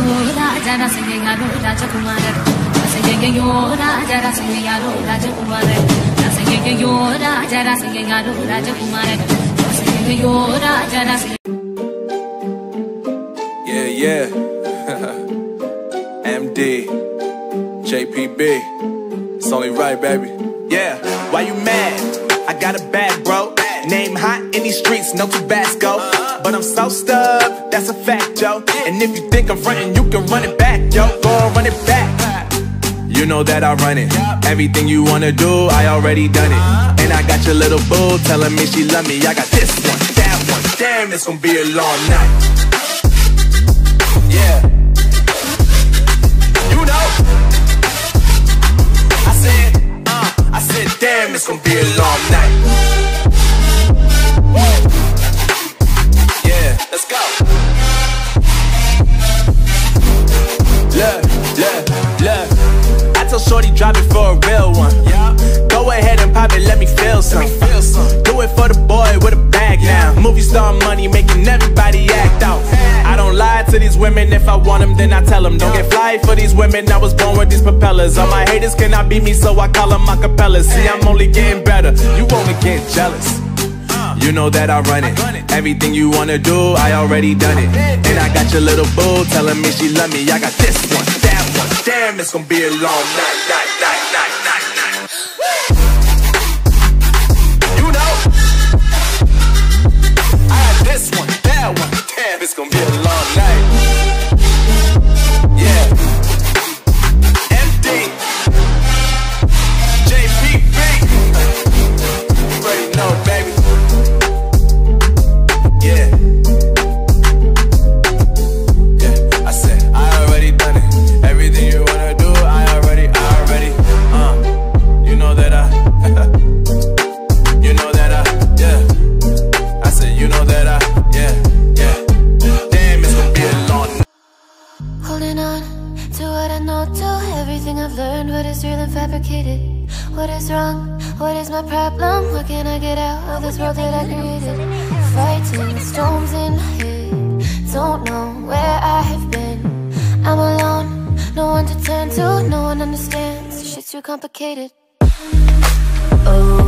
Raja Singayalo, Raja Kumara, Sayayo, Raja Singayalo, Raja Kumara, Sayayo, Raja Singayalo, Raja Kumara, Sayayo, Raja. Yeah, yeah. MD, JPB. It's only right, baby. Yeah, why you mad? I got a bag, bro. Name hot in these streets, no Tabasco. But I'm so stubbed, that's a fact, yo. And if you think I'm frontin', you can run it back, yo. Go on, run it back. You know that I run it. Everything you wanna do, I already done it. And I got your little boo telling me she love me. I got this one, that one. Damn, it's gonna be a long night. Yeah. You know. I said, damn, it's gonna be a long night. Yeah, let's go. Look. I told Shorty drop it for a real one. Go ahead and pop it, let me feel some. Do it for the boy with a bag now. Movie star money making everybody act out. I don't lie to these women, if I want them then I tell them. Don't get fly for these women, I was born with these propellers. All my haters cannot beat me, so I call them acapellas. See, I'm only getting better, you only get jealous. You know that I run it. Everything you wanna do, I already done it. And I got your little boo telling me she love me. I got this one, that one. Damn, it's gonna be a long night. You know, I got this one, that one. Damn, it's gonna be a long night. Yeah. MD, JPB. You already know, baby. Yeah, I said, I already done it. Everything you wanna do, I already. You know that yeah. I said, you know that yeah. Damn, it's gonna be a long night. Holding on to what I know, to everything I've learned, what is real and fabricated. What is wrong? What is my problem? What can I get out of this world that I created? Fighting storms in my head, don't know where I have been. I'm alone, no one to turn to, no one understands. Shit's too complicated. Oh.